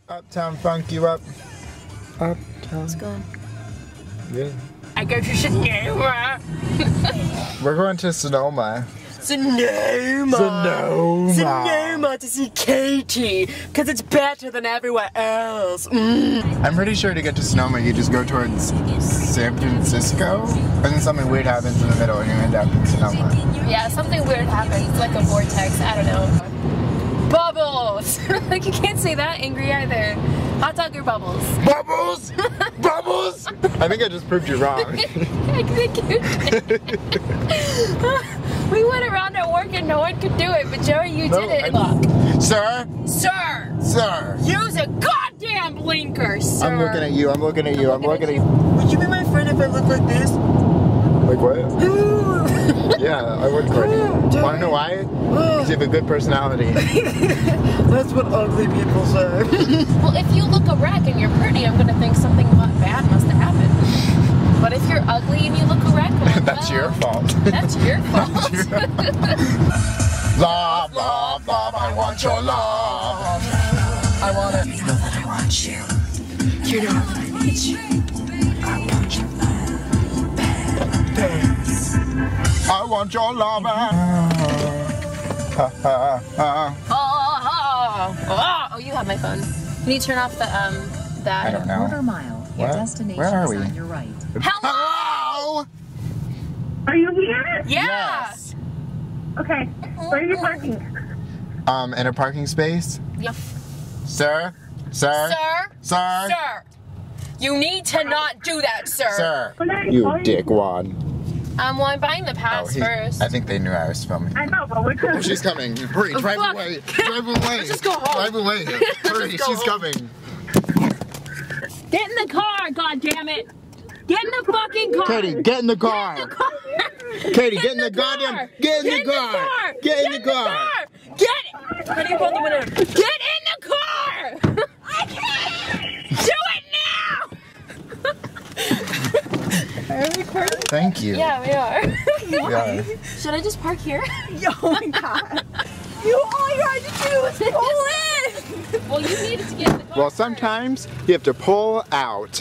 Uptown funk you up. Uptown. Let's go. Yeah. I go to Sonoma. We're going to Sonoma. Sonoma to see Katie, because it's better than everywhere else. I'm pretty sure to get to Sonoma, you just go towards San Francisco, and then something weird happens in the middle, and you end up in Sonoma. Yeah, something weird happens. It's like a vortex. I don't know. Bubbles! Like, you can't say that angry either. Hot dog or bubbles? Bubbles! Bubbles! I think I just proved you wrong. I think you did. We went around at work and no one could do it, but Joey, you did it. Look. Sir? Sir! Sir! Use a goddamn blinker, sir! I'm looking at you, I'm looking at you, I'm looking at you. Would you be my friend if I looked like this? Like what? Yeah, I would, Courtney. Wanna know why? Because you have a good personality. That's what ugly people say. Well, if you look a wreck and you're pretty, I'm gonna think something bad must have happened. But if you're ugly and you look a wreck, well, that's your fault. That's your fault. Love, love, love, I want your love. I want it. You know that I want you. You know that I need you. I want your love. I want your love. Oh, you have my phone. Can you turn off the that? I don't know. Quarter mile. Your destination Where are we? is on your right. Hello! Are you here? Yeah. Yes. Okay. Where are you parking? In a parking space? Yeah. Sir? Sir? Sir? Sir? Sir! You need to not do that, sir. Sir. You dickwad. Well, I'm buying the pass first. I think they knew I was filming. I know, but we're Oh, she's coming. Hurry, drive away. Drive away. Let's just go home. Drive away. Hurry, she's coming. Get in the car, goddammit! Get in the fucking car! Katie, get in the car. Katie, get in the goddamn. Get in the car. Get in the car. Get it! How do you roll the window? Get in the car! I can't! Do it now! Are we recording? Thank you. Yeah, we are. Yeah. Should I just park here? Oh my god. All you had to do was pull in! Well, you needed to get in the car. Well, sometimes you have to pull out.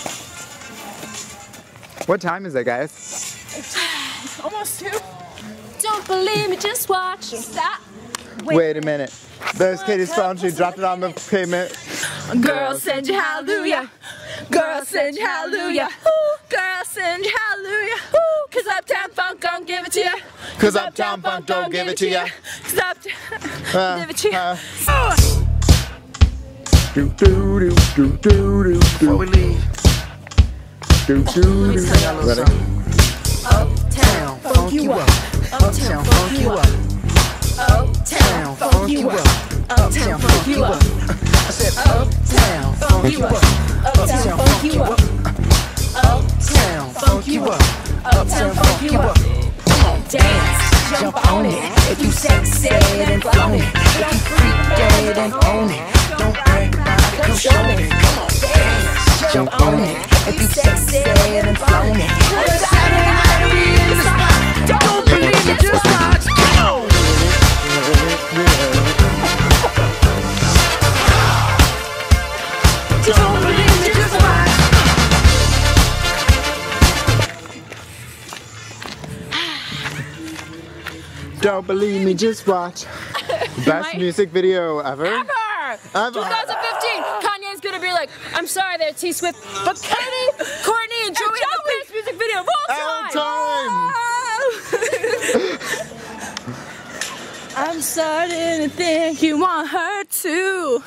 What time is it, guys? Almost 2. Don't believe me, just watch. Stop. Wait a minute. There's Katie's phone. She dropped it on the pavement. Girl, send you hallelujah. Girl, send you hallelujah. Girl, send you hallelujah. Cause Uptown Funk don't give it to ya. Cause Uptown Funk don't give it to ya. Cause Uptown give it to ya. Do do do do do do. Before we leave, Do do do. Ready? Uptown Funk you up. Uptown Funk you up. Uptown Funk you up. Uptown Funk you up. I said Uptown Funk you up. Uptown Funk you up. Uptown Funk you up. Uptown Funk you up. Come on, dance, jump on it. If you sexy and flown it, if you freak dead and own it, don't brag about it, come show me. Come on, dance, jump on it. If you sexy and flown it, it's Saturday night and we in the spot. Don't believe it, just watch. Go! Don't believe it, just watch. Don't believe me, just watch. Best music video ever. Ever! 2015, Kanye's gonna be like, I'm sorry there, T Swift, but Katie, Courtney, and Joey have the best music video of all time! I'm starting to think you want her too.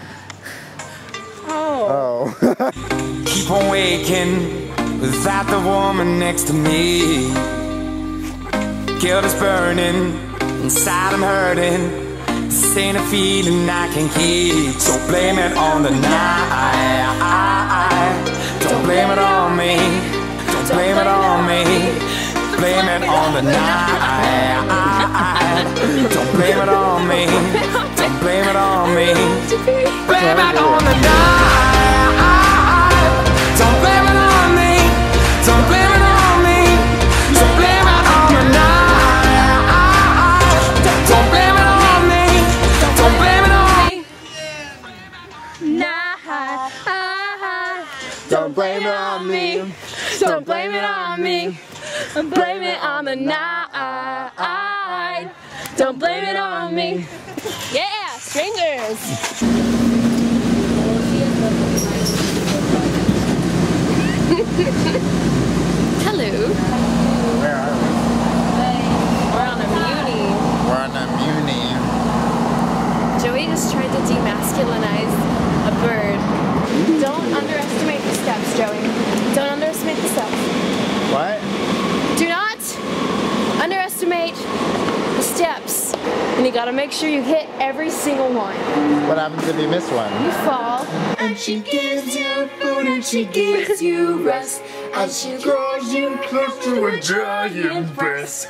Oh. Keep on waking without the woman next to me. Guilt is burning, inside I'm hurting. This ain't a feeling I can keep. So blame it on the night. Don't blame it on me. Don't blame it on me. Blame it on the night. Don't blame it on me. Don't blame it on me. Blame it on the night. Don't blame it on me. Don't blame it on me. So blame it on the night. Don't blame it on me. Don't blame it on me. night. Don't blame it on me. Don't blame it on me. Blame it on the night. Don't blame it on me. Yeah, strangers. Hello. Where are we? We're on a muni. We're on a muni. Joey just tried to demasculinize a bird. Don't underestimate the steps, Joey. Don't underestimate the steps. What? Do not underestimate the steps. And you gotta make sure you hit every single one. What happens if you miss one? You fall. And she gives you food and she gives you rest. And she draws you close to a giant breast.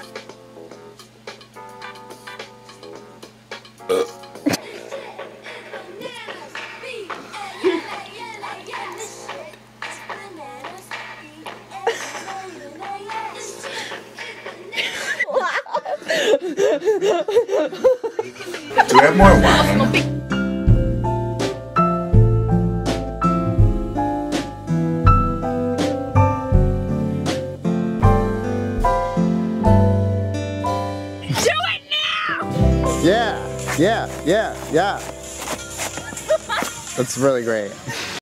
Do we have more wine? Yeah. That's really great.